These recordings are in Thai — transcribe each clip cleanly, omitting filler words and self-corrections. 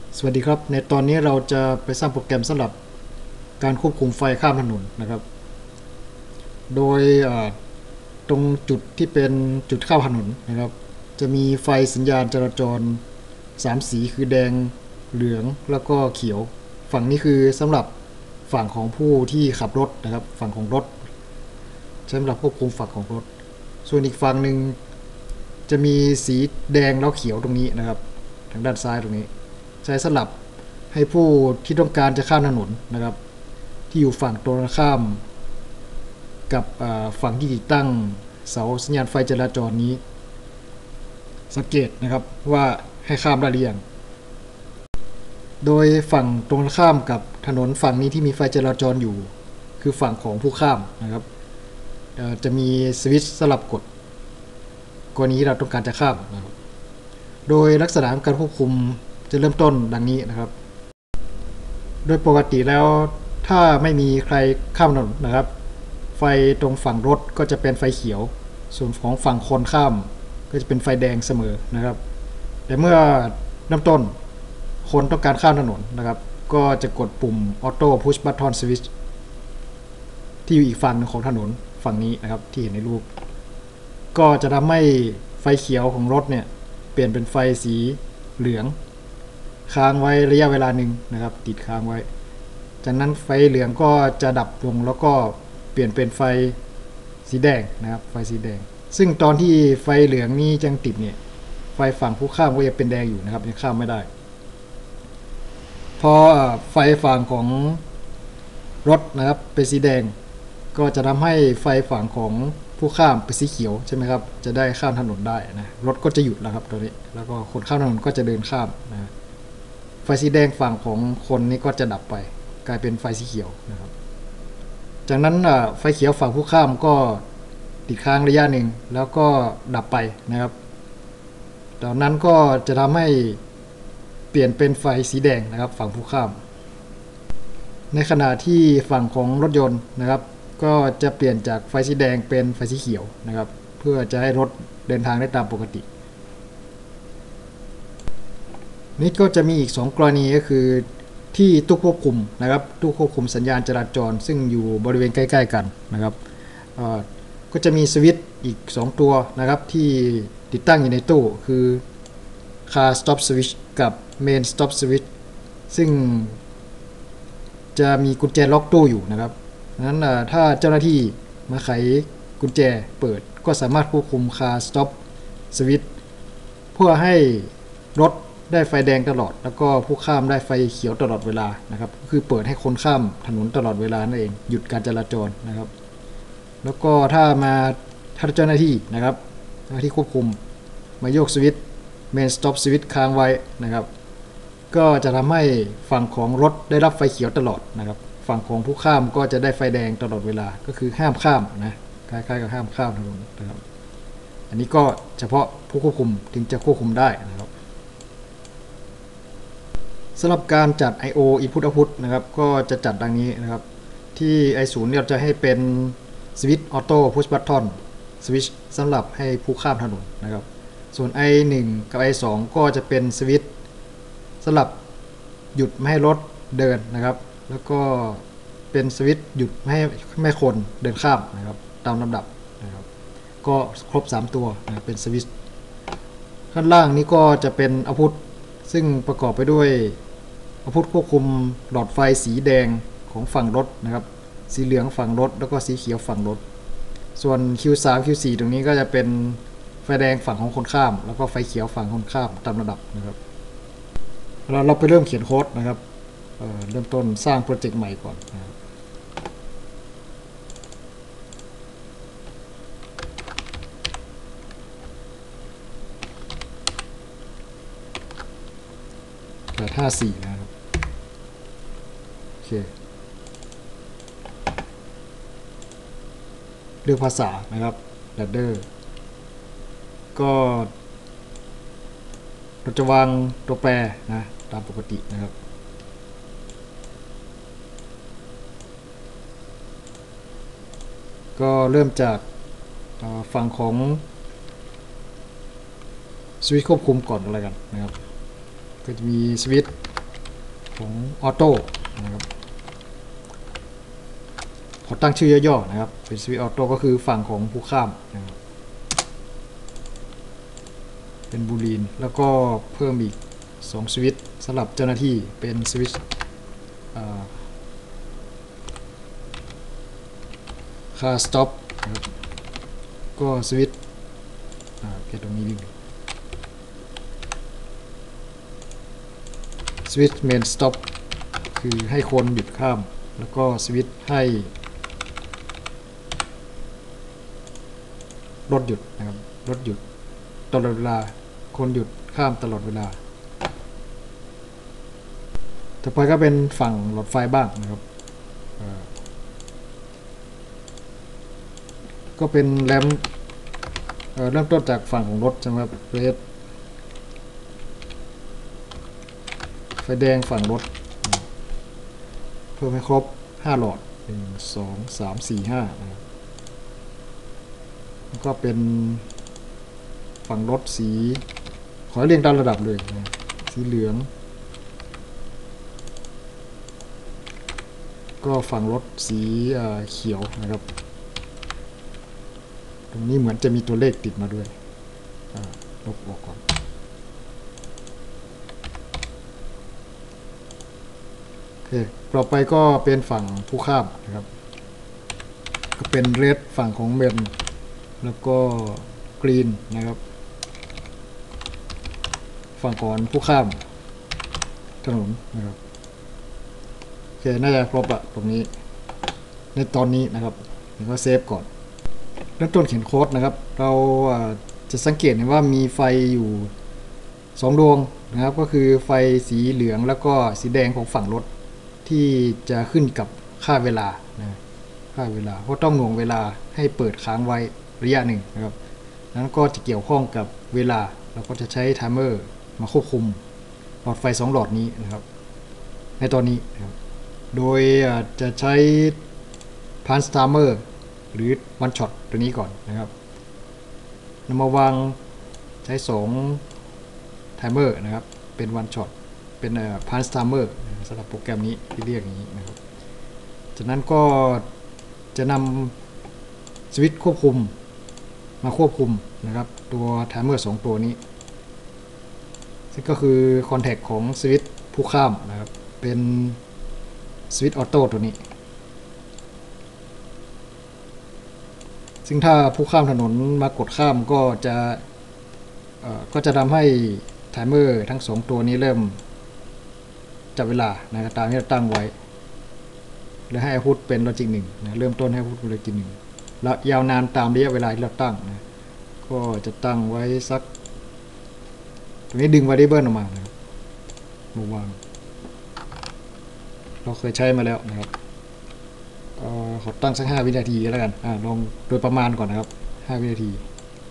สวัสดีครับในตอนนี้เราจะไปสร้างโปรแกรมสำหรับการควบคุมไฟข้ามถนนนะครับโดยตรงจุดที่เป็นจุดข้ามถนนนะครับจะมีไฟสัญญาณจราจร3สีคือแดงเหลืองแล้วก็เขียวฝั่งนี้คือสำหรับฝั่งของผู้ที่ขับรถนะครับฝั่งของรถใช้สำหรับควบคุมฝั่งของรถส่วนอีกฝั่งหนึ่งจะมีสีแดงแล้วเขียวตรงนี้นะครับทางด้านซ้ายตรงนี้ใช้สำหรับให้ผู้ที่ต้องการจะข้ามถนนนะครับที่อยู่ฝั่งตรงข้ามกับฝั่งที่ติดตั้งเสาสัญญาณไฟจราจรนี้สังเกตนะครับว่าให้ข้ามได้หรือยังโดยฝั่งตรงข้ามกับถนนฝั่งนี้ที่มีไฟจราจรอยู่คือฝั่งของผู้ข้ามนะครับจะมีสวิตช์สลับกดกรณีที่เราต้องการจะข้ามนะครับโดยลักษณะการควบคุมจะเริ่มต้นดังนี้นะครับโดยปกติแล้วถ้าไม่มีใครข้ามถนนนะครับไฟตรงฝั่งรถก็จะเป็นไฟเขียวส่วนของฝั่งคนข้ามก็จะเป็นไฟแดงเสมอนะครับแต่เมื่อเริ่มต้นคนต้องการข้ามถนนนะครับก็จะกดปุ่ม Auto Push Button Switch ที่อยู่อีกฝั่งของถนนฝั่งนี้นะครับที่เห็นในรูปก็จะทำให้ไฟเขียวของรถเนี่ยเปลี่ยนเป็นไฟสีเหลืองค้างไว้ระยะเวลาหนึ่งนะครับติดค้างไว้จากนั้นไฟเหลืองก็จะดับลงแล้วก็เปลี่ยนเป็นไฟสีแดงนะครับไฟสีแดงซึ่งตอนที่ไฟเหลืองนี้ยังติดเนี่ยไฟฝั่งผู้ข้ามก็ยังเป็นแดงอยู่นะครับยังข้ามไม่ได้พอไฟฝั่งของรถนะครับเป็นสีแดงก็จะทำให้ไฟฝั่งของผู้ข้ามเป็นสีเขียวใช่ไหมครับจะได้ข้ามถนนได้นะรถก็จะหยุดแล้วครับตอนนี้แล้วก็คนข้ามถนนก็จะเดินข้ามนะไฟสีแดงฝั่งของคนนี้ก็จะดับไปกลายเป็นไฟสีเขียวนะครับจากนั้นไฟเขียวฝั่งผู้ข้ามก็ติดค้างระยะหนึ่งแล้วก็ดับไปนะครับตอนนั้นก็จะทำให้เปลี่ยนเป็นไฟสีแดงนะครับฝั่งผู้ข้ามในขณะที่ฝั่งของรถยนต์นะครับก็จะเปลี่ยนจากไฟสีแดงเป็นไฟสีเขียวนะครับเพื่อจะให้รถเดินทางได้ตามปกตินี่ก็จะมีอีก2กรณีก็คือที่ตู้ควบคุมนะครับตู้ควบคุมสัญญาณจราจรซึ่งอยู่บริเวณใกล้ๆกันนะครับก็จะมีสวิตช์อีก2ตัวนะครับที่ติดตั้งอยู่ในตู้คือ Car Stop Switch กับ Main Stop Switch ซึ่งจะมีกุญแจล็อกตู้อยู่นะครับนั้นถ้าเจ้าหน้าที่มาไขกุญแจเปิดก็สามารถควบคุม Car Stop Switch เพื่อให้รถได้ไฟแดงตลอดแล้วก็ผู้ข้ามได้ไฟเขียวตลอดเวลานะครับคือเปิดให้คนข้ามถนนตลอดเวลานั่นเองหยุดการจราจรนะครับแล้วก็ถ้าเจ้าหน้าที่นะครับเจ้าหน้าที่ควบคุมมาโยกสวิตช์ Main Stop Switch ค้างไว้นะครับก็จะทำให้ฝั่งของรถได้รับไฟเขียวตลอดนะครับฝั่งของผู้ข้ามก็จะได้ไฟแดงตลอดเวลาก็คือห้ามข้ามนะคล้ายๆกับห้ามข้ามถนนนะครับอันนี้ก็เฉพาะผู้ควบคุมถึงจะควบคุมได้นะครับสำหรับการจัด I/O Input Output นะครับก็จะจัดดังนี้นะครับที่ I0 เนี่ยจะให้เป็นสวิตช์ Auto Push Button Switch สำหรับให้ผู้ข้ามถนนนะครับส่วน I1 กับ I2 ก็จะเป็นสวิตช์สำหรับหยุดไม่ให้รถเดินนะครับแล้วก็เป็นสวิตช์หยุดไม่ให้คนเดินข้ามนะครับตามลำดับนะครับก็ครบ3ตัวนะเป็นสวิตช์ข้างล่างนี้ก็จะเป็นเอาพุทซึ่งประกอบไปด้วยเอาพุทควบคุมหลอดไฟสีแดงของฝั่งรถนะครับสีเหลืองฝั่งรถแล้วก็สีเขียวฝั่งรถส่วน Q3 Q4 ตรงนี้ก็จะเป็นไฟแดงฝั่งของคนข้ามแล้วก็ไฟเขียวฝั่งคนข้ามตามระดับนะครับเราไปเริ่มเขียนโค้ดนะครับเริ่มต้นสร้างโปรเจกต์ใหม่ก่อนนะครับ854นะครับโอเคเลือกภาษานะครับ Ladder ก็เราจะวางตัวแปรนะตามปกตินะครับก็เริ่มจากฝั่งของสวิตช์ควบคุมก่อนอะไรกันนะครับก็จะมีสวิตช์ของออโต้นะครับขอตั้งชื่อย่อๆนะครับเป็นสวิตช์ออโต้ก็คือฝั่งของผู้ข้ามนะครับเป็นบูลีนแล้วก็เพิ่มอีก2สวิตช์สำหรับเจ้าหน้าที่เป็นสวิตช์ค่าสต็อปนะครับก็สวิตช์แค่ตรงนี้นิดนึงสวิตช์เมนสต็อปคือให้คนหยุดข้ามแล้วก็สวิตช์ให้รถหยุดนะครับรถหยุดตลอดเวลาคนหยุดข้ามตลอดเวลาต่อไปก็เป็นฝั่งหลอดไฟบ้างนะครับก็เป็นแรมเริ่มต้นจากฝั่งของรถใช่ไหมครับเรดไฟแดงฝั่งรถเพิ่มให้ครบ5หลอด1 2 3 4 5นะครับแล้วก็เป็นฝั่งรถสีขอเรียงตามระดับเลยนะสีเหลืองก็ฝั่งรถสีเขียวนะครับตรงนี้เหมือนจะมีตัวเลขติดมาด้วยลบออกก่อนโอเคต่อไปก็เป็นฝั่งผู้ข้ามนะครับก็เป็นเรดฝั่งของเมนแล้วก็กรีนนะครับฝั่งก่อนผู้ข้ามถนนนะครับโอเคน่าจะครบละตรงนี้ในตอนนี้นะครับเดี๋ยวก็เซฟก่อนเริ่มต้นเขียนโค้ดนะครับเราจะสังเกตเห็นว่ามีไฟอยู่2ดวงนะครับก็คือไฟสีเหลืองแล้วก็สีแดงของฝั่งรถที่จะขึ้นกับค่าเวลานะค่าเวลาเพราะต้องหน่วงเวลาให้เปิดค้างไว้ระยะหนึ่งนะครับนั้นก็จะเกี่ยวข้องกับเวลาเราก็จะใช้ไทม์เมอร์มาควบคุมหลอดไฟ2หลอดนี้นะครับในตอนนี้นะครับโดยจะใช้พันสตาร์เมอร์หรือวันช็อตตัวนี้ก่อนนะครับนำมาวางใช้2ไทม์เมอร์นะครับเป็นวันช็อตเป็นพันสตาร์เมอร์สำหรับโปรแกรมนี้ที่เรียกอย่างนี้นะครับจากนั้นก็จะนำสวิตช์ควบคุมมาควบคุมนะครับตัวไทม์เมอร์2ตัวนี้ซึ่งก็คือคอนแทคของสวิตช์ผู้ข้ามนะครับเป็นสวิตช์ออโต้ตัวนี้ซึ่งถ้าผู้ข้ามถนนมากดข้ามก็จะทำให้ไทม์เมอร์ทั้ง2ตัวนี้เริ่มจับเวลานะครับตามที่เราตั้งไว้และให้พุทเป็นลอจิก1นะเริ่มต้นให้พุทเป็นลอจิก1แล้วยาวนานตามระยะเวลาที่เราตั้งนะก็จะตั้งไว้สักตรงนี้ดึง variable ออกมานะครับมาวางเราเคยใช้มาแล้วนะครับขอตั้งสัก5วินาทีแล้วกันลองโดยประมาณก่อนนะครับ5วินาที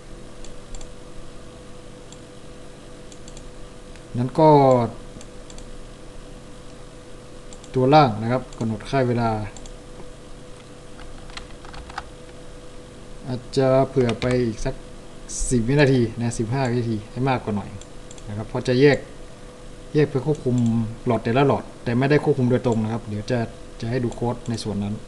นั้นก็ตัวล่างนะครับกำหนดค่าเวลาอาจจะเผื่อไปอีกสัก10วินาทีนะ15วินาทีให้มากกว่าหน่อยนะครับเพราะจะแยกไปควบคุมหลอดแต่ละหลอดแต่ไม่ได้ควบคุมโดยตรงนะครับเดี๋ยวจะให้ดูโค้ดในส่วนนั้น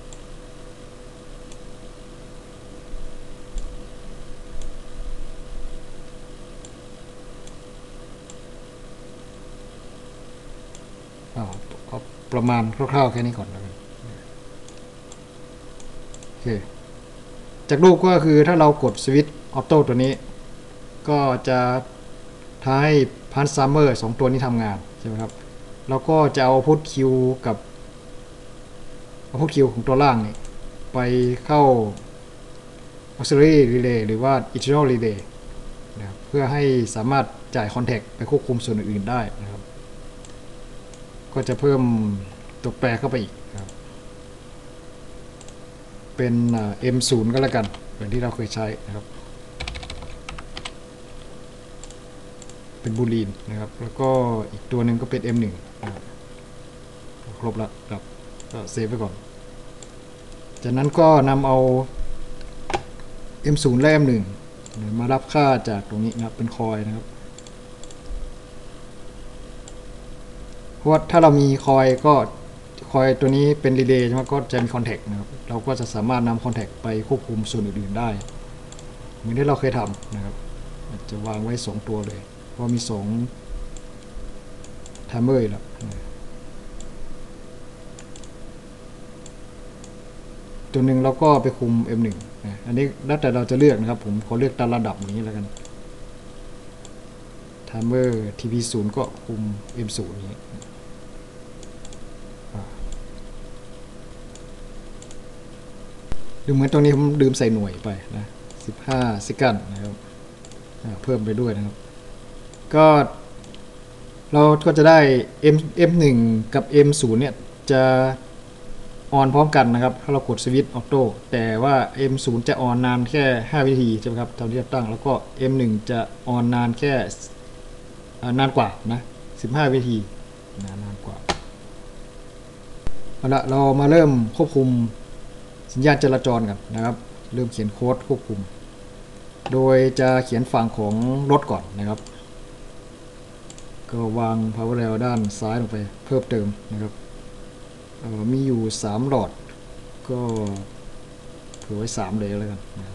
เอาประมาณคร่าวๆแค่นี้ก่อนแล้วกันโอเคจากรูปก็คือถ้าเรากดสวิตช์ออโต้ตัวนี้ก็จะทำให้พันซัมเมอร์2ตัวนี้ทำงานใช่ไหมครับเราก็จะเอาพุทคิวกับเอาพุทคิวของตัวล่างนี่ไปเข้า auxiliary relay หรือว่า internal relay นะครับเพื่อให้สามารถจ่ายคอนแทคไปควบคุมส่วนอื่นๆได้นะครับก็จะเพิ่มตัวแปรเข้าไปอีกครับเป็น M0 ก็แล้วกันเหมือนที่เราเคยใช้นะครับเป็นบูลีนนะครับแล้วก็อีกตัวหนึ่งก็เป็น M1 ครบแล้วครับก็เซฟไว้ก่อนจากนั้นก็นำเอา M0 และ M1 มารับค่าจากตรงนี้นะครับเป็นคอยนะครับเพราะว่าถ้าเรามีคอยก็คอยตัวนี้เป็นรีเลย์ใช่ไหมก็จะมีคอนแทคนะครับเราก็จะสามารถนำคอนแทคไปควบคุมส่วนอื่นๆได้เหมือนที่เราเคยทำนะครับจะวางไว้2ตัวเลยเพราะมี2ไทม์เมอร์แล้วตัวหนึ่งเราก็ไปคุม M1 นะอันนี้แล้วแต่เราจะเลือกนะครับผมขอเลือกตามระดับอย่างนี้แล้วกันไทม์เมอร์ TP0 ก็คุม M0 นี้ดูเหมือนตรงนี้ผมลืมใส่หน่วยไปนะ15 ซิกันนะครับเพิ่มไปด้วยนะครับก็เราก็จะได้ M1 กับ M0 เนี่ยจะออนพร้อมกันนะครับถ้าเรากดสวิตช์ออโต้แต่ว่า M0 จะออนนานแค่5วินาทีใช่ไหมครับตามที่เราตั้งแล้วก็ M1 จะออนนานแค่นานกว่านะ15วินาทีนานกว่าเอาละเรามาเริ่มควบคุมสัญญาณจราจรกันนะครับเริ่มเขียนโค้ดควบคุมโดยจะเขียนฝั่งของรถก่อนนะครับก็วาง power rail ด้านซ้ายลงไปเพิ่มเติมนะครับมีอยู่3หลอดก็เผื่อไว้3เลยแล้วกันนะครับ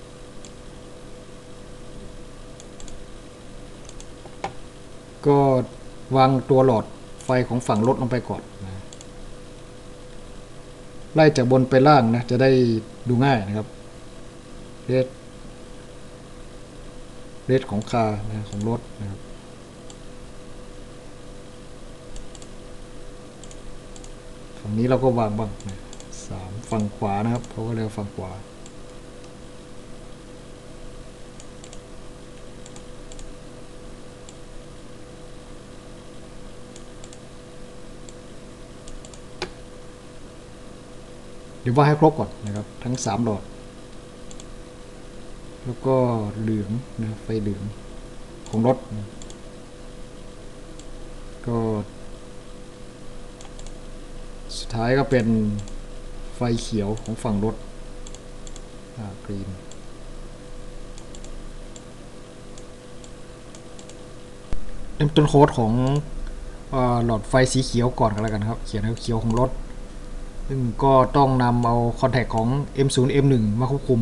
ก็วางตัวหลอดไฟของฝั่งรถลงไปก่อนนะไล่จากบนไปล่างนะจะได้ดูง่ายนะครับเรทของคาร์นะของรถนะครับฝั่งนี้เราก็วางบ้างนะ3ฝั่งขวานะครับเพราะว่าเรือฝั่งขวาเดี๋ยวว่าให้ครบก่อนนะครับทั้ง3หลอดแล้วก็เหลืองนะไฟเหลืองของรถนะก็สุดท้ายก็เป็นไฟเขียวของฝั่งรถกรีนเริ่มต้นโค้ดของหลอดไฟสีเขียวก่อนกันแล้วกันครับเขียนเขียวของรถซึ่งก็ต้องนำเอาคอนแทคของ M0 M1 มาควบคุม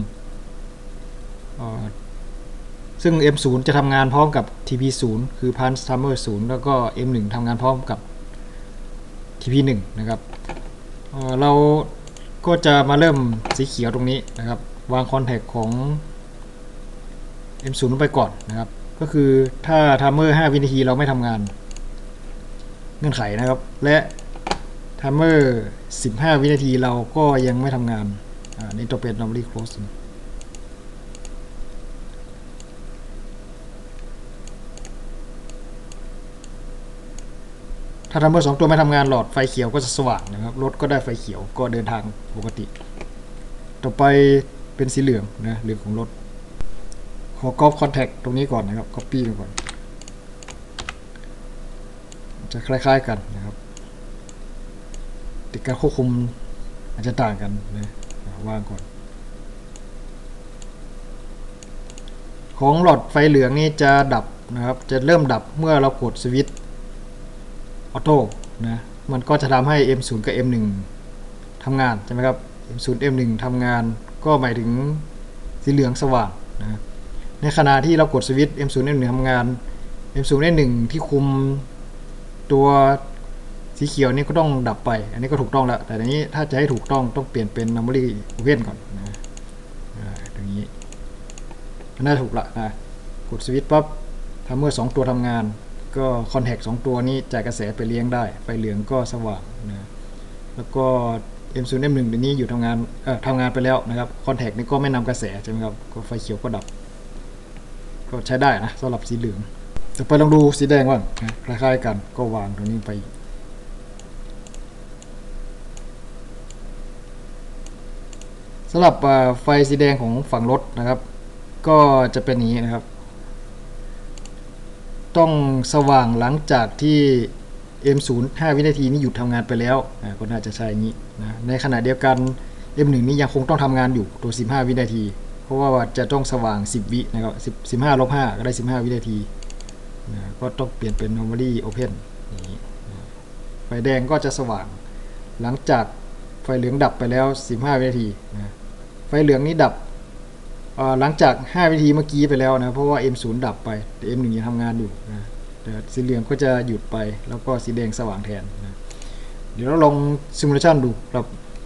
ซึ่ง M0 จะทำงานพร้อมกับ TP0 คือ Pulse Timer 0แล้วก็ M1 ทำงานพร้อมกับ TP1 นะครับเราก็จะมาเริ่มสีเขียวตรงนี้นะครับวางคอนแทคของ M0 ลงไปก่อนนะครับก็คือถ้า Timer 5 วินาทีเราไม่ทำงานเงื่อนไขนะครับและTimer 15 วินาทีเราก็ยังไม่ทำงานนี่จะเป็น normally close ถ้าTimer 2 ตัวไม่ทำงานหลอดไฟเขียวก็จะสว่างนะครับรถก็ได้ไฟเขียวก็เดินทางปกติต่อไปเป็นสีเหลืองนะเหลืองของรถขอ copy contact ตรงนี้ก่อนนะครับ copy ไปก่อนจะคล้ายๆกันนะครับแต่การควบคุมอาจจะต่างกันนะว่างก่อนของหลอดไฟเหลืองนี่จะดับนะครับจะเริ่มดับเมื่อเรากดสวิตช์ออโต้นะมันก็จะทำให้ M0 กับ M1 ทำงานใช่ไหมครับ M0 M1 ทำงานก็หมายถึงสีเหลืองสว่างนะในขณะที่เรากดสวิตช์ M0 M1 ทำงาน M0 M1 ที่คุมตัวสีเขียวนี่ก็ต้องดับไปอันนี้ก็ถูกต้องแล้วแต่ทีนี้ถ้าจะให้ถูกต้องเปลี่ยนเป็น memory open ก่อนนะตรงนี้น่าถูกละนะกดสวิตช์ปั๊บทำเมื่อ2ตัวทำงานก็คอนแทค2ตัวนี้จ่ายกระแสไปเลี้ยงได้ไฟเหลืองก็สว่างนะแล้วก็ M0 M1 ตัวนี้อยู่ทำงานไปแล้วนะครับคอนแทคนี้ก็ไม่นำกระแสใช่ไหมครับก็ไฟเขียวก็ดับก็ใช้ได้นะสำหรับสีเหลืองต่อไปลองดูสีแดงบ้างคล้ายๆกันก็วางตรงนี้ไปสำหรับไฟสีแดงของฝั่งรถนะครับก็จะเป็นอย่างนี้นะครับต้องสว่างหลังจากที่ M0 5 วินาทีนี้หยุดทำงานไปแล้วก็น่าจะใช่อย่างนี้นะในขณะเดียวกัน M1 นี้ยังคงต้องทำงานอยู่ตัว15 วินาทีเพราะว่าจะต้องสว่าง10วินะครับ15 -5 ก็ได้15 วินาทีนะก็ต้องเปลี่ยนเป็น normally open อย่างนี้นะไฟแดงก็จะสว่างหลังจากไฟเหลืองดับไปแล้ว15 วินาทีนะไฟเหลืองนี้ดับหลังจาก5 วินาทีเมื่อกี้ไปแล้วนะเพราะว่า M0 ดับไปแต่ M1 ยังทำงานอยู่นะแต่สีเหลืองก็จะหยุดไปแล้วก็สีแดงสว่างแทนนะเดี๋ยวเราลองซิมูเลชันดูครับ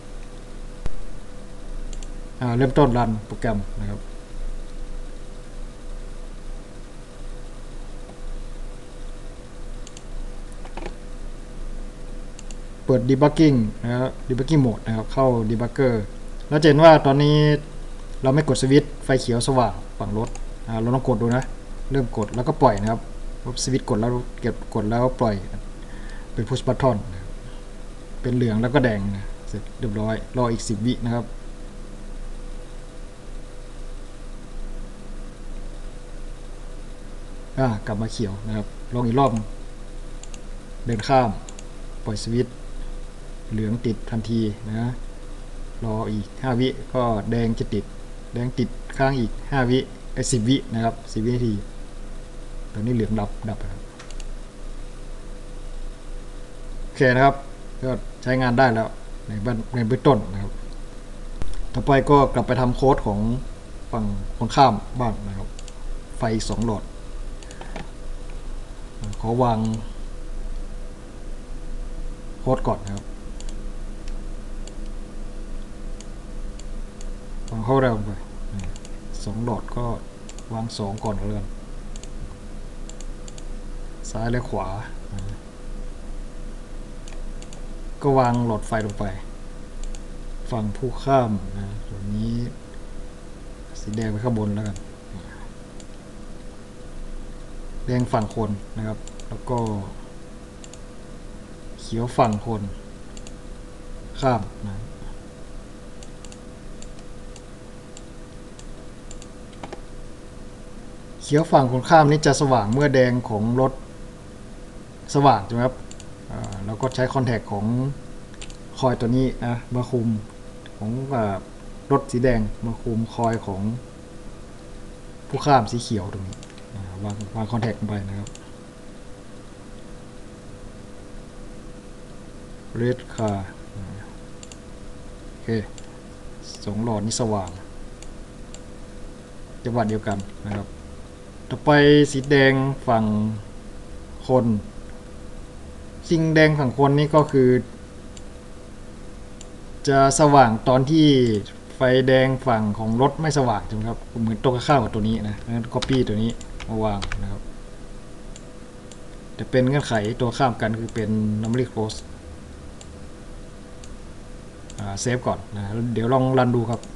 เริ่มต้นรันโปรแกรมนะครับเปิด debugging นะครับ debugging mode นะครับเข้า debugger แล้วจะเห็นว่าตอนนี้เราไม่กดสวิตช์ไฟเขียวสว่างฝั่งรถเราลองกดดูนะเริ่มกดแล้วก็ปล่อยนะครับสวิตช์กดแล้วเก็บกดแล้วปล่อยเป็น push button เป็นเหลืองแล้วก็แดงนะเสร็จเรียบร้อยรออีก10 วินะครับกลับมาเขียวนะครับลองอีกรอบเดินข้ามปล่อยสวิตช์เหลืองติดทันทีนะรออีก5 วิก็แดงจะติดแดงติดค้างอีก5 วิ10 วินะครับ10 วินาทีตอนนี้เหลืองดับครับโอเคนะครับก็ใช้งานได้แล้วในเบื้องต้นนะครับต่อไปก็กลับไปทำโค้ดของฝั่งคนข้ามบ้านนะครับไฟ2 หลอดขอวางโค้ดก่อนนะครับวางเข้าเร็วไป2 หลอดก็วาง2ก่อนเลยซ้ายและขวาก็วางหลอดไฟลงไปฝั่งผู้ข้ามนะตัวนี้สีแดงไปข้างบนแล้วกันแดงฝั่งคนนะครับแล้วก็เขียวฝั่งคนข้ามนะเขียวฝั่งคนข้ามนี้จะสว่างเมื่อแดงของรถสว่างใช่ไหมครับเราก็ใช้คอนแทคของคอยตัวนี้นะมาคุมของรถสีแดงมาคุมคอยของผู้ข้ามสีเขียวตรงนี้วางคอนแทคลงไปนะครับ red car โอเค2 หลอดนี้สว่างจังหวะเดียวกันนะครับต่อไปสีแดงฝั่งคนสีแดงฝั่งคนนี่ก็คือจะสว่างตอนที่ไฟแดงฝั่งของรถไม่สว่างใช่ไหมครับเหมือนตรงข้ามกับตัวนี้นะงั้น copy ตัวนี้มาวางนะครับแต่เป็นเงื่อนไขตัวข้ามกันคือเป็น normally close เซฟก่อนนะเดี๋ยวลองรันดูครับ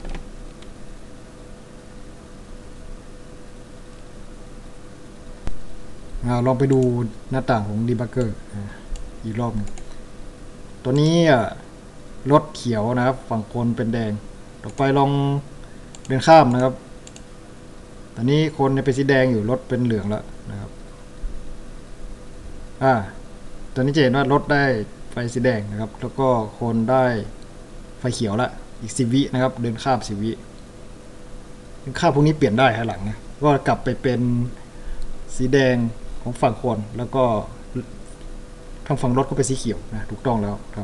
ลองไปดูหน้าต่างของ debugger อีกรอบนึงตัวนี้รถเขียวนะครับฝั่งคนเป็นแดงต่อไปลองเดินข้ามนะครับตอนนี้คนเป็นสีแดงอยู่รถเป็นเหลืองแล้วนะครับตอนนี้จะเห็นว่ารถได้ไฟสีแดงนะครับแล้วก็คนได้ไฟเขียวละอีก10 วินะครับเดินข้าม10 วิเดินข้ามพวกนี้เปลี่ยนได้ข้างหลังนะก็กลับไปเป็นสีแดงของฝั่งคนแล้วก็ทางฝั่งรถก็เป็นสีเขียวนะถูกต้องแล้วครับ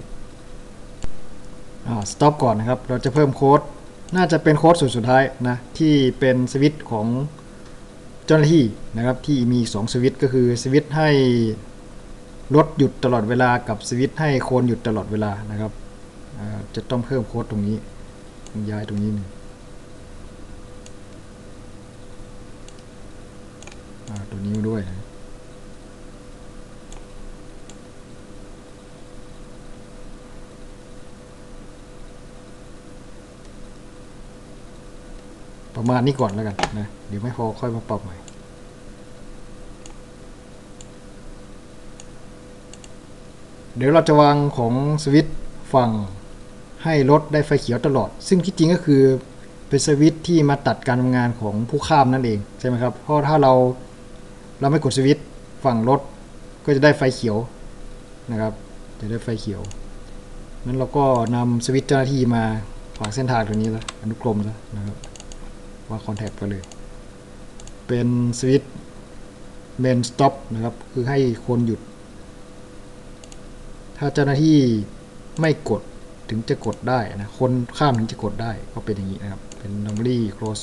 สต็อปก่อนนะครับเราจะเพิ่มโค้ดน่าจะเป็นโค้ดสุดท้ายนะที่เป็นสวิตช์ของเจ้าหน้าที่นะครับที่มี2 สวิตช์ก็คือสวิตช์ให้รถหยุดตลอดเวลากับสวิตช์ให้โคนหยุดตลอดเวลานะครับจะต้องเพิ่มโค้ดตรงนี้ย้ายตรงนี้ตัวนี้ด้วยนะประมาณนี้ก่อนแล้วกันนะเดี๋ยวไม่พอค่อยมาปรับใหม่เดี๋ยวเราจะวางของสวิตช์ฝั่งให้รถได้ไฟเขียวตลอดซึ่งที่จริงก็คือเป็นสวิตช์ที่มาตัดการทำงานของผู้ข้ามนั่นเองใช่ไหมครับเพราะถ้าเราไม่กดสวิตช์ฝั่งรถก็จะได้ไฟเขียวนะครับจะได้ไฟเขียวนั้นเราก็นำสวิตช์เจ้าหน้าที่มาขวางเส้นทางตรงนี้แล้วอนุกรมแล้วนะครับวางคอนแทคไปเลยเป็นสวิตช์เมนสต็อปนะครับคือให้คนหยุดถ้าเจ้าหน้าที่ไม่กดถึงจะกดได้นะคนข้ามถึงจะกดได้ก็เป็นอย่างนี้นะครับเป็น normally close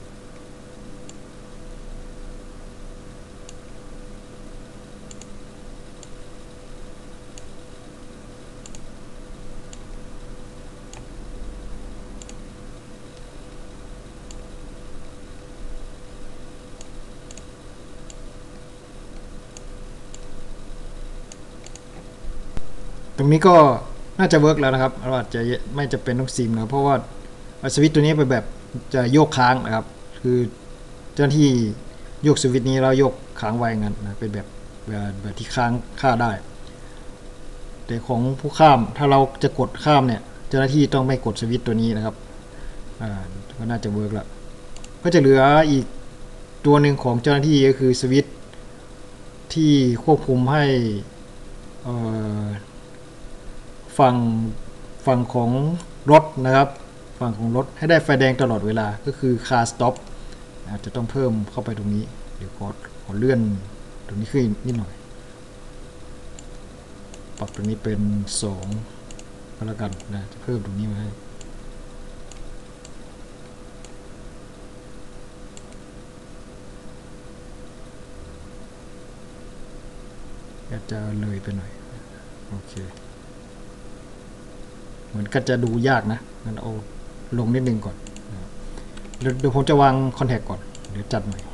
ตรงนี้ก็น่าจะเวิร์กแล้วนะครับเราอาจจะไม่จะเป็นต้องซิมนะเพราะว่าสวิตช์ตัวนี้เป็นแบบจะโยกค้างนะครับคือเจ้าหน้าที่โยกสวิตช์นี้เราโยกค้างไว้งั้นนะเป็นแบบที่ค้างค่าได้แต่ของผู้ข้ามถ้าเราจะกดข้ามเนี่ยเจ้าหน้าที่ต้องไม่กดสวิตช์ตัวนี้นะครับก็น่าจะเวิร์กแล้วก็จะเหลืออีกตัวหนึ่งของเจ้าหน้าที่ก็คือสวิตช์ที่ควบคุมให้ฝั่งของรถนะครับฝั่งของรถให้ได้ไฟแดงตลอดเวลาก็คือ car stop อาจจะต้องเพิ่มเข้าไปตรงนี้เดี๋ยวขอเลื่อนตรงนี้ขึ้นนิดหน่อยปรับตรงนี้เป็น2ก็แล้วกันนะจะเพิ่มตรงนี้มาให้อาจจะเลยไปหน่อยโอเคเหมือนก็จะดูยากนะงั้นเอาลงนิดนึงก่อนเดี๋ยวผมจะวางคอนแทคก่อนเดี๋ยวจัดใหม่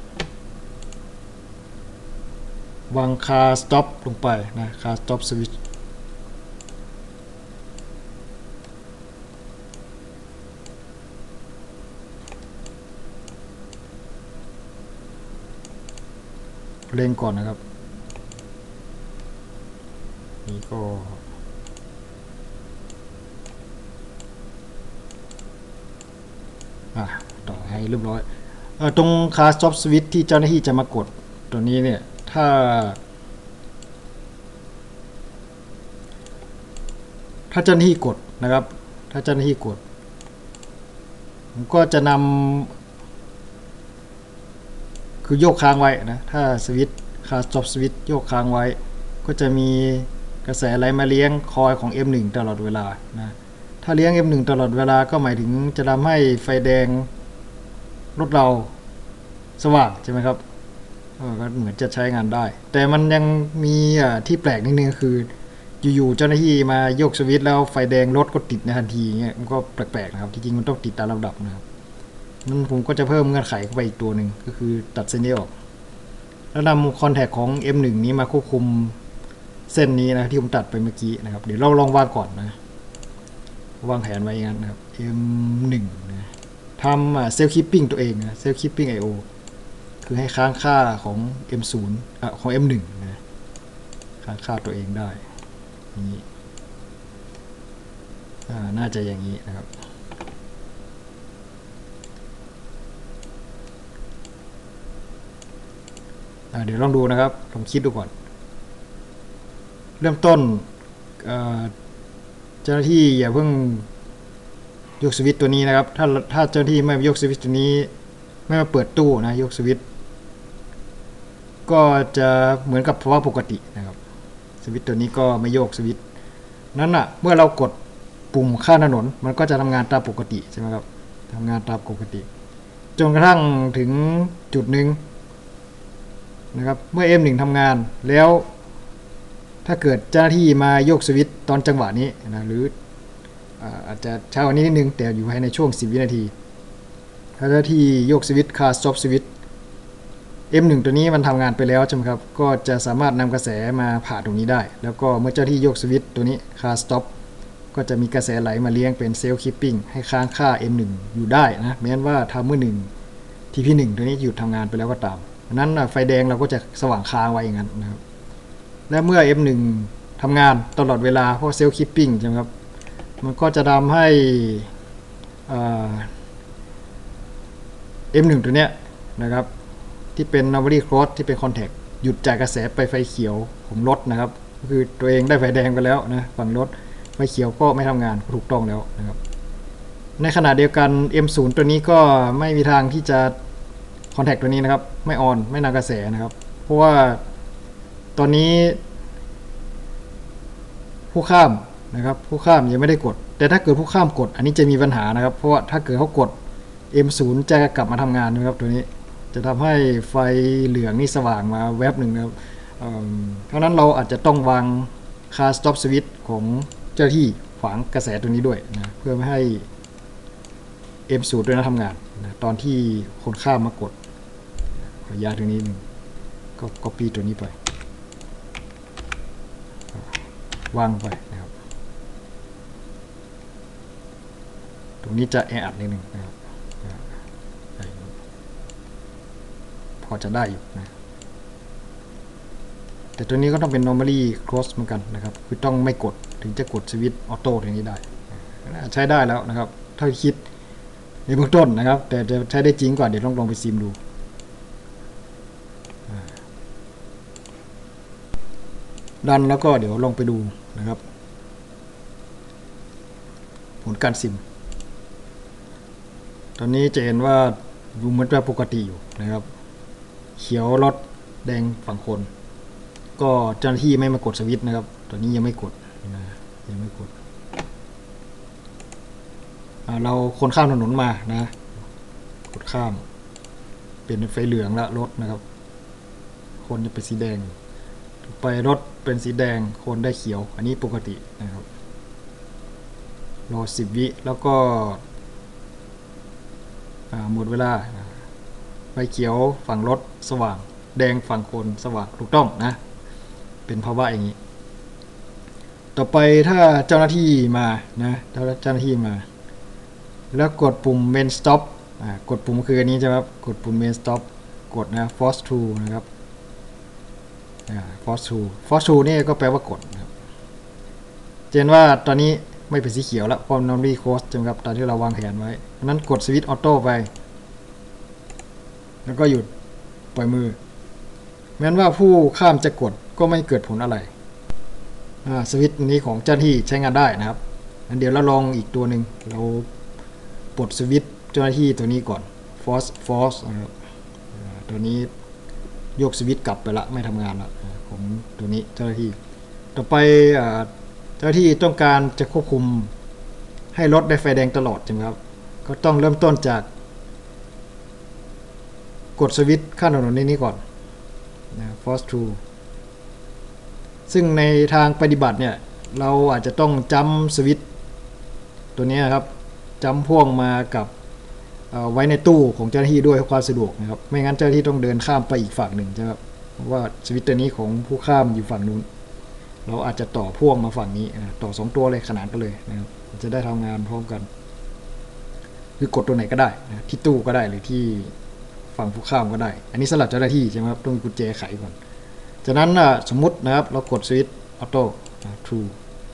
วาง car stop ลงไปนะ car stop switch เร่งก่อนนะครับนี่ก็ต่อให้เรียบร้อยตรง car stop switch ที่เจ้าหน้าที่จะมากดตัวนี้เนี่ยถ้าเจ้าหน้าที่กดนะครับถ้าเจ้าหน้าที่กดผมก็จะนำคือโยกค้างไว้นะถ้าสวิตช์ car stop switch โยกค้างไว้ก็จะมีกระแสไหลมาเลี้ยงคอยของ M1 ตลอดเวลานะถ้าเลี้ยง M1 ตลอดเวลาก็หมายถึงจะทำให้ไฟแดงรถเราสว่างใช่ไหมครับก็เหมือนจะใช้งานได้แต่มันยังมีที่แปลกนิดนึงคืออยู่ๆเจ้าหน้าที่มาโยกสวิตช์แล้วไฟแดงรถก็ติดในทันทีเงี้ยมันก็แปลกๆนะครับจริงๆมันต้องติดตามลำดับนะครับนั่นผมก็จะเพิ่มเงื่อนไขเข้าไปอีกตัวหนึ่งก็คือตัดเส้นนี้ออกแล้วนำคอนแทคของ M1 นี้มาควบคุมเส้นนี้นะที่ผมตัดไปเมื่อกี้นะครับเดี๋ยวเราลองวางก่อนนะวางแผนไว้อย่างนั้นนะครับ M1 นะทำเซลล์คีปปิ้งตัวเองนะเซลล์คีปปิ้ง IO คือให้ค้างค่าของ M0 ของ M1 นะค้างค่าตัวเองได้นี่น่าจะอย่างนี้นะครับเดี๋ยวลองดูนะครับลองคิดดูก่อนเริ่มต้นเจ้าหน้าที่อย่าเพิ่งยกสวิตช์ตัวนี้นะครับถ้าเจ้าหน้าที่ไม่ยกสวิตช์ตัวนี้ไม่มาเปิดตู้นะยกสวิตช์ก็จะเหมือนกับภาวะปกตินะครับสวิตช์ตัวนี้ก็ไม่โยกสวิตช์นั้นเมื่อเรากดปุ่มข้ามถนนมันก็จะทำงานตามปกติใช่ไหมครับทำงานตามปกติจนกระทั่งถึงจุดหนึ่งนะครับเมื่อ M1 ทำงานแล้วถ้าเกิดเจ้าหน้าที่มาโยกสวิตช์ตอนจังหวะนี้นะหรืออาจจะช้ากว่านี้นิดนึงแต่อยู่ภายในช่วง10 วินาทีถ้าเจ้าหน้าที่โยกสวิตช์ car stop switch M1 ตัวนี้มันทำงานไปแล้วใช่ไหมครับก็จะสามารถนำกระแสมาผ่าตรงนี้ได้แล้วก็เมื่อเจ้าหน้าที่โยกสวิตช์ตัวนี้ car stop ก็จะมีกระแสไหลมาเลี้ยงเป็นเซลล์คีปปิ้งให้ค้างค่า M1 อยู่ได้นะแม้ว่าทำเมื่อ1 TP1 ตัวนี้หยุดทำงานไปแล้วก็ตามนั้นไฟแดงเราก็จะสว่างค้างไว้อย่างนั้นนะครับและเมื่อ M1 ทำงานตลอดเวลาเพราะเซลล์คีปปิ้งใช่ไหมครับมันก็จะทำให้ M1 ตัวเนี้ยนะครับที่เป็น normally close ที่เป็น contact หยุดจ่ายกระแสไปไฟเขียวของรถนะครับคือตัวเองได้ไฟแดงไปแล้วนะฝั่งรถไฟเขียวก็ไม่ทำงานถูกต้องแล้วนะครับในขณะเดียวกัน M0 ตัวนี้ก็ไม่มีทางที่จะ contact ตัวนี้นะครับไม่ออนไม่นำกระแสนะครับเพราะว่าตอนนี้ผู้ข้ามนะครับผู้ข้ามยังไม่ได้กดแต่ถ้าเกิดผู้ข้ามกดอันนี้จะมีปัญหานะครับเพราะว่าถ้าเกิดเขากด M0 จะกลับมาทำงานนะครับตัวนี้จะทำให้ไฟเหลืองนี่สว่างมาแวบหนึ่งนะครับเพราะนั้นเราอาจจะต้องวาง Car Stop Switch ของเจ้าที่ขวางกระแสตัวนี้ด้วยนะเพื่อไม่ให้ M0 ด้วยนะทำงานนะตอนที่คนข้ามมากดขออนุญาตตรงนี้นึงก็ copy ตัวนี้ไปวางไปนะครับตรงนี้จะแออัดนิดนึงนะครับพอจะได้อยู่นะแต่ตัวนี้ก็ต้องเป็น normally close เหมือนกันนะครับคือต้องไม่กดถึงจะกดสวิตช์ออโต้ตรงนี้ได้ใช้ได้แล้วนะครับเท่าที่คิดในเบื้องต้นนะครับแต่จะใช้ได้จริงก่อนเดี๋ยวลองไปซิมดูดันแล้วก็เดี๋ยวลองไปดูนะครับผลการซิมตอนนี้จะเห็นว่าดูเหมือนจะปกติอยู่นะครับเขียวรถแดงฝั่งคนก็เจ้าหน้าที่ไม่มากดสวิตช์นะครับตอนนี้ยังไม่กดนะยังไม่กดเราคนข้ามถนนมานะกดข้ามเป็นไฟเหลืองแล้วรถนะครับคนจะเป็นสีแดงไปรถเป็นสีแดงคนได้เขียวอันนี้ปกตินะครับรอ10 วิแล้วก็หมดเวลาไฟเขียวฝั่งรถสว่างแดงฝั่งคนสว่างถูกต้องนะเป็นภาวะอย่างนี้ต่อไปถ้าเจ้าหน้าที่มานะเจ้าหน้าที่มาแล้วกดปุ่ม main stop กดปุ่มคืออันนี้ใช่ไหมครับกดปุ่ม main stop กดนะ force to นะครับforce to นี่ก็แปลว่ากดนะครับเห็นว่าตอนนี้ไม่เป็นสีเขียวแล้วเพราะ normally close ใช่ไหมครับตอนที่เราวางแผนไว้เพราะนั้นกดสวิตช์ออโต้ไปแล้วก็หยุดปล่อยมือแม้ว่าผู้ข้ามจะกดก็ไม่เกิดผลอะไรสวิตช์นี้ของเจ้าหน้าที่ใช้งานได้นะครับงั้นเดี๋ยวเราลองอีกตัวหนึ่งเราปลดสวิตช์เจ้าหน้าที่ตัวนี้ก่อน force นะครับตัวนี้โยกสวิตช์กลับไปละไม่ทำงานละของตัวนี้เจ้าหน้าที่ต่อไปเจ้าหน้าที่ต้องการจะควบคุมให้รถได้ไฟแดงตลอดใช่ไหมครับก็ต้องเริ่มต้นจากกดสวิตช์ข้ามถนนนี้ก่อนforce to ซึ่งในทางปฏิบัติเนี่ยเราอาจจะต้องจัมสวิตช์ตัวนี้ครับจัมพ่วงมากับไว้ในตู้ของเจ้าหน้าที่ด้วยความสะดวกนะครับไม่งั้นเจ้าหน้าที่ต้องเดินข้ามไปอีกฝั่งหนึ่งใช่ไหมครับเพราะว่าสวิตช์ตัวนี้ของผู้ข้ามอยู่ฝั่งนู้นเราอาจจะต่อพ่วงมาฝั่งนี้ต่อ2ตัวเลยขนานกันเลยนะครับจะได้ทำงานพร้อมกันคือกดตัวไหนก็ได้นะที่ตู้ก็ได้หรือที่ฝั่งผู้ข้ามก็ได้อันนี้สำหรับเจ้าหน้าที่ใช่ไหมครับต้องมีกุญแจไขก่อนจากนั้นสมมุตินะครับเรากดสวิตช์ออโต้ true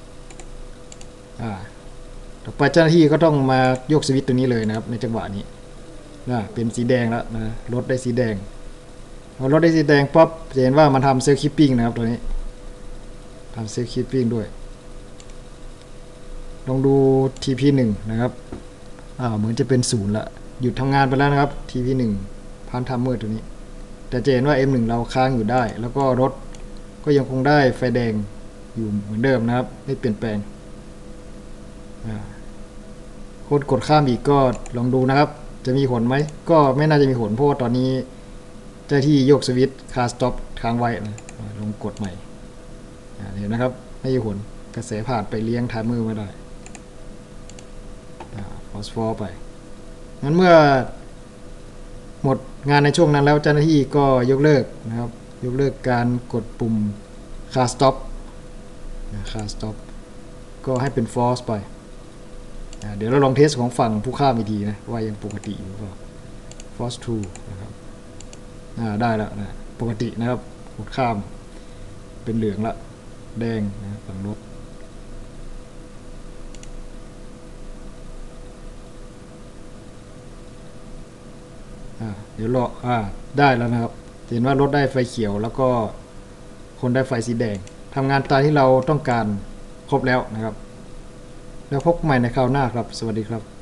ต่อไปเจ้าหน้าที่ก็ต้องมายกสวิตช์ตัวนี้เลยนะครับในจังหวะนี้เป็นสีแดงแล้วนะรถได้สีแดงพอรถได้สีแดงป๊อปจะเห็นว่ามันทำเซลล์คีปปิ้งนะครับตัวนี้ทำเซลล์คีปปิ้งด้วยลองดู TP1 นะครับเหมือนจะเป็น0ละหยุดทำงานไปแล้วนะครับ TP1 พันทัมเมอร์ตัวนี้แต่จะเห็นว่า M1 เราค้างอยู่ได้แล้วก็รถก็ยังคงได้ไฟแดงอยู่เหมือนเดิมนะครับไม่เปลี่ยนแปลงคนกดข้ามอีกก็ลองดูนะครับจะมีผลไหมก็ไม่น่าจะมีผลเพราะว่าตอนนี้เจ้าที่โยกสวิตช์ Car Stop ค้างไว้นะลองกดใหม่เห็นนะครับไม่มีผลกระแสผ่านไปเลี้ยงไทม์เมอร์ไม่ได้fast forward ไปงั้นเมื่อหมดงานในช่วงนั้นแล้วเจ้าหน้าที่ก็ยกเลิกนะครับยกเลิกการกดปุ่ม Car Stop Car Stop ก็ให้เป็น false ไปเดี๋ยวเราลองเทสของฝั่งผู้ข้ามอีกทีนะว่ายังปกติอยู่หรือเปล่า false true นะครับได้แล้วนะปกตินะครับกดข้ามเป็นเหลืองละแดงนะฝั่งรถเดี๋ยวรอได้แล้วนะครับเห็นว่ารถได้ไฟเขียวแล้วก็คนได้ไฟสีแดงทำงานตามที่เราต้องการครบแล้วนะครับแล้วพบใหม่ในคราวหน้าครับสวัสดีครับ